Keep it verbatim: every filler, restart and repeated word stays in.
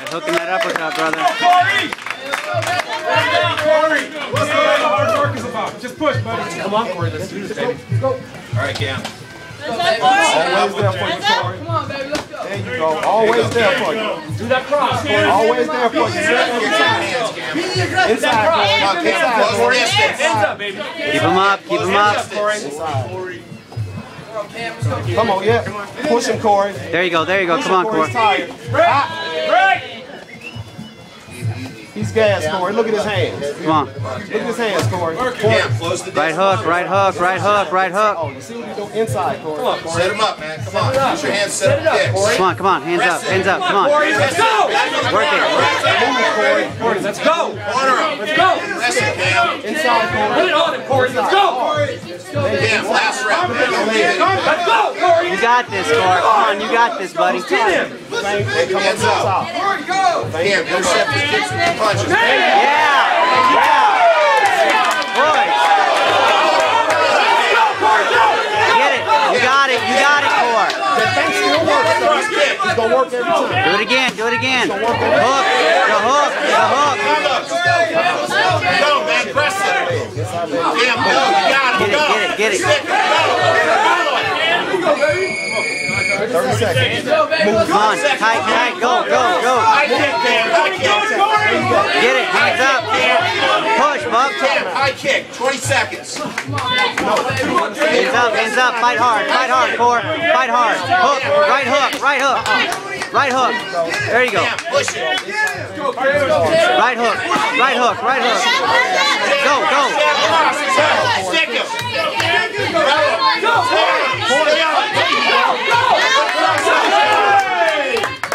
hooking that uppercut, brother. Corey! Corey! What's what hard work is about? Just push, buddy. Come on, Corey. Let's do this, baby. Go. All right, Cam. Always there for you, Corey. Come on, baby, let's go. There you go. Always there for you. Do that cross, Corey. Always there for you. Inside. Inside, Corey. Inside, Corey. Hands up, baby. Keep him up, keep him up. Inside. Come on, yeah. Push him, Corey. There you go, there you go. Come on, Corey. Break! Break! He's gassed, Corey. Look at his hands. Come on. Look at his hands, Corey. Cam, close the Right hook, right hook, right hook, right hook. Oh, you see what he's doing inside, Corey. Come on, Corey. Set him up, man. Come on. Use your hands, set up kicks. Come on, come on. Hands up, hands up. Come on. Corey, let's go! Work it. Corey. Corey, let's go! Corner him. Let's go! Wrestle, Cam. Inside, Corey. Put it on him, Corey. Let's go! Cam, last round, man. Don't leave it. Let's go, Corey! You got this, Corey. Come on, you got this, buddy. Get him! Hands up. Cam, don't set his kicks with your punches. Yeah! Yeah! Boy! Get it! You got it! You got it, Corey! That still works. He's going to work every time. Do it again, do it again. Hook, the hook, the hook. Go, man. Press it. Cam, go. You got it. Get it, Go. get it, get it. Stick it. Go. thirty seconds. Come on, tight, tight, go, go, go. High kick, Cam. High kick. Get it, hands up. Push, Bub. Cam, high kick. twenty seconds. Hands up, hands up. Fight hard, fight hard, Corey. Fight hard. Hook, right hook, right hook. Right hook. There you go. Cam, push it. Right hook, right hook, right hook. Go, go. Stick him. Go.